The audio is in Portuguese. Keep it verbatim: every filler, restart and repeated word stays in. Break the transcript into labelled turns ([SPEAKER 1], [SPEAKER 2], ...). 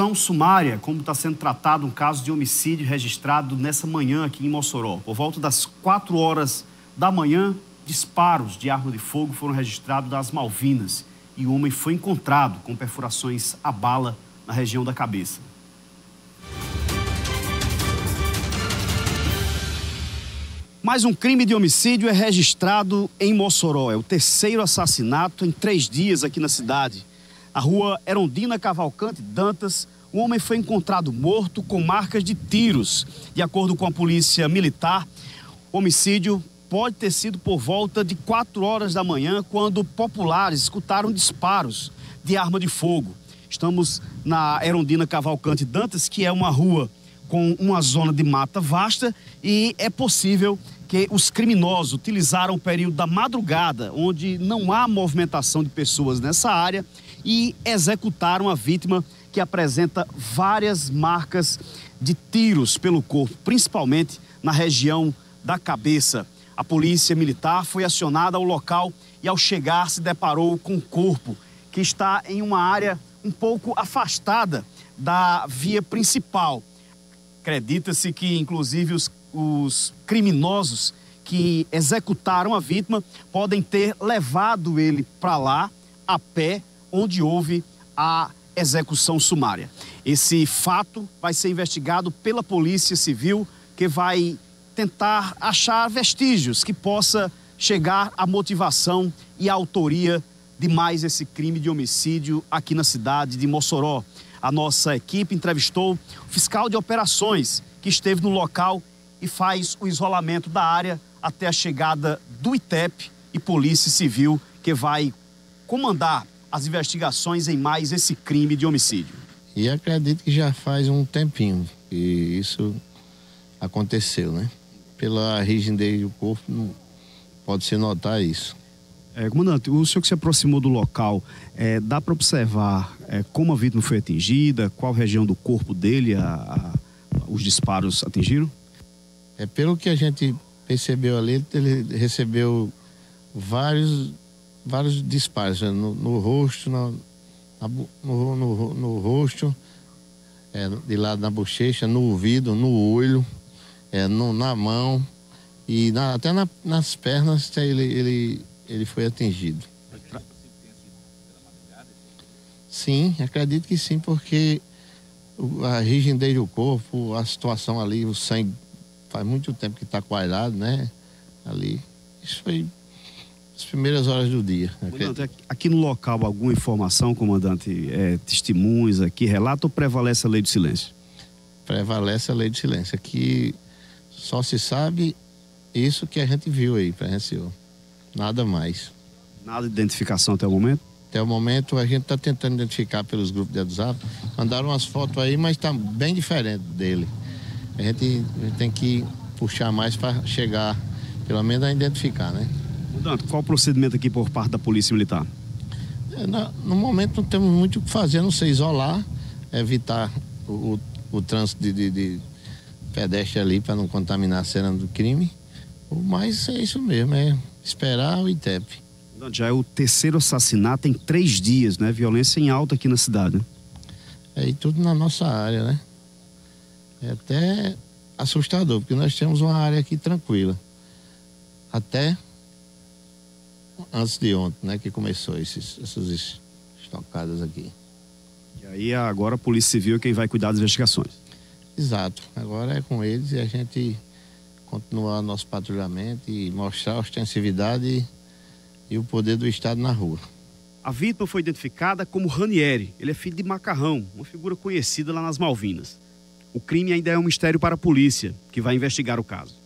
[SPEAKER 1] Então, sumária, como está sendo tratado um caso de homicídio registrado nessa manhã aqui em Mossoró. Por volta das quatro horas da manhã, disparos de arma de fogo foram registrados nas Malvinas e o homem foi encontrado com perfurações a bala na região da cabeça. Mais um crime de homicídio é registrado em Mossoró. É o terceiro assassinato em três dias aqui na cidade. Na rua Erondina Cavalcante Dantas, o homem foi encontrado morto com marcas de tiros. De acordo com a polícia militar, o homicídio pode ter sido por volta de quatro horas da manhã, quando populares escutaram disparos de arma de fogo. Estamos na Erondina Cavalcante Dantas, que é uma rua com uma zona de mata vasta, e é possível que os criminosos utilizaram o período da madrugada, onde não há movimentação de pessoas nessa área, e executaram a vítima, que apresenta várias marcas de tiros pelo corpo, principalmente na região da cabeça. A polícia militar foi acionada ao local e, ao chegar, se deparou com o corpo, que está em uma área um pouco afastada da via principal. Acredita-se que, inclusive, os, os criminosos que executaram a vítima podem ter levado ele para lá a pé, onde houve a execução sumária. Esse fato vai ser investigado pela Polícia Civil, que vai tentar achar vestígios que possa chegar à motivação e à autoria de mais esse crime de homicídio aqui na cidade de Mossoró. A nossa equipe entrevistou o fiscal de operações, que esteve no local e faz o isolamento da área até a chegada do I T E P e Polícia Civil, que vai comandar as investigações em mais esse crime de homicídio.
[SPEAKER 2] E acredito que já faz um tempinho que isso aconteceu, né? Pela rigidez do corpo, não pode-se notar isso.
[SPEAKER 1] É, comandante, o senhor que se aproximou do local, é, dá para observar é, como a vítima foi atingida, qual região do corpo dele a, a, os disparos atingiram?
[SPEAKER 2] É, pelo que a gente percebeu ali, ele recebeu vários, vários disparos no, no rosto, na, na, no, no, no rosto, é, de lado na bochecha, no ouvido, no olho, é, no, na mão e na, até na, nas pernas ele, ele, ele foi atingido. Sim, acredito que sim, porque a rigidez do corpo, a situação ali, o sangue faz muito tempo que está coalhado, né? Ali. Isso foi as primeiras horas do dia.
[SPEAKER 1] Comandante, aqui no local, alguma informação, comandante, é, testemunhos aqui, relato ou prevalece a lei do silêncio?
[SPEAKER 2] Prevalece a lei do silêncio. Aqui só se sabe isso que a gente viu aí, presenciou. Nada mais.
[SPEAKER 1] Nada de identificação até o momento?
[SPEAKER 2] Até o momento a gente está tentando identificar pelos grupos de WhatsApp. Mandaram umas fotos aí, mas está bem diferente dele. A gente, a gente tem que puxar mais para chegar, pelo menos, a identificar, né?
[SPEAKER 1] Comandante, qual o procedimento aqui por parte da Polícia Militar?
[SPEAKER 2] É, no, no momento não temos muito o que fazer, não sei, isolar, evitar o, o, o trânsito de, de, de pedestre ali para não contaminar a cena do crime. Mas é isso mesmo, é esperar o I T E P.
[SPEAKER 1] Já é o terceiro assassinato em três dias, né? Violência em alta aqui na cidade.
[SPEAKER 2] É, e tudo na nossa área, né? É até assustador, porque nós temos uma área aqui tranquila. Até antes de ontem, né? Que começou esses, essas estocadas aqui.
[SPEAKER 1] E aí agora a Polícia Civil é quem vai cuidar das investigações.
[SPEAKER 2] Exato. Agora é com eles e a gente continuar nosso patrulhamento e mostrar a ostensividade e o poder do Estado na rua.
[SPEAKER 1] A vítima foi identificada como Ranieri. Ele é filho de Macarrão, uma figura conhecida lá nas Malvinas. O crime ainda é um mistério para a polícia, que vai investigar o caso.